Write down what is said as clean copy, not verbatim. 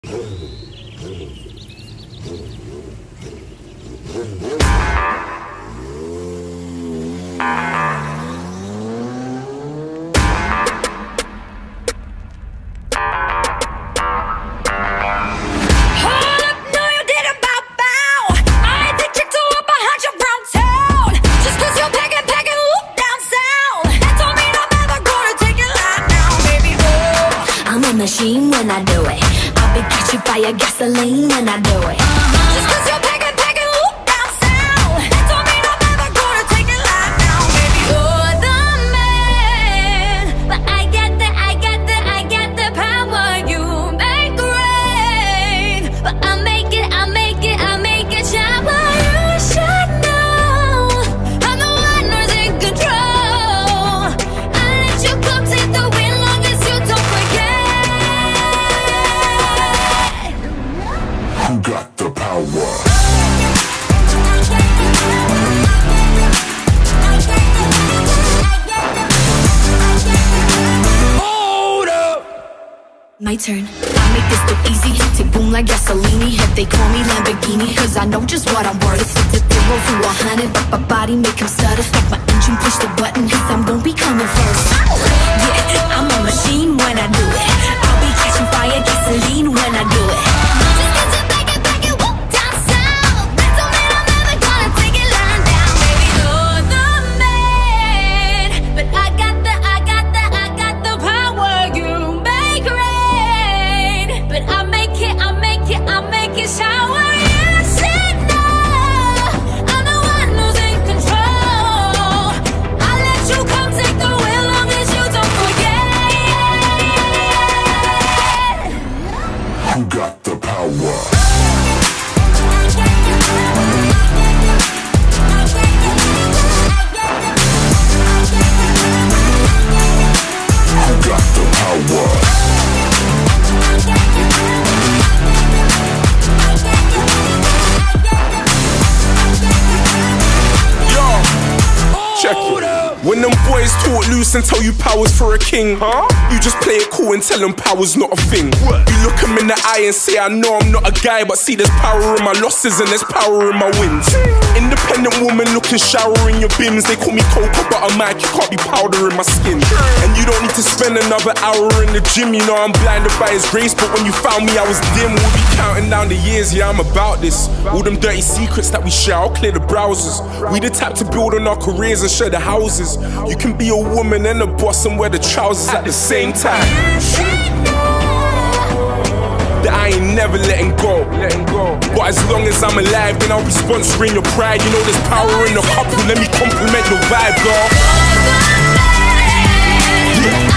Machine when I do it. I'll be catching fire, gasoline when I do it. Just cause you're packing, whoop down south. That don't mean I'm never gonna take it live now, baby. You're the man, but I get the power. You make rain, but I make it shower. You should know I'm the one who's in control. I let you come take the wheel long as you don't forget. Who got the power? Hold up! My turn. I make this look easy. Tick boom like gasoline. If they call me Lamborghini, cause I know just what I'm worth. It's 0 to 100, but my body make him stutter. Stop my engine, push the button, cause I'm gon' be coming first. Yeah, I'm a machine when I do it. I'll be catching fire, gasoline when I do it. Who got the power? When them boys talk loose and tell you power's for a king, you just play it cool and tell them power's not a thing. You look them in the eye and say, I know I'm not a guy, but see there's power in my losses and there's power in my wins. Independent woman looking shower in your bins. They call me cocoa butter Mike, you can't be powder in my skin. And you don't need to spend another hour in the gym. You know I'm blinded by his grace, but when you found me I was dim. We'll be counting down the years, yeah I'm about this. All them dirty secrets that we share, I'll clear the browsers. We the type to build on our careers and share the houses. You can be a woman and a boss and wear the trousers at the same time. That I ain't never letting go. But as long as I'm alive, then I'll be sponsoring your pride. You know there's power in the couple, let me compliment your vibe, girl.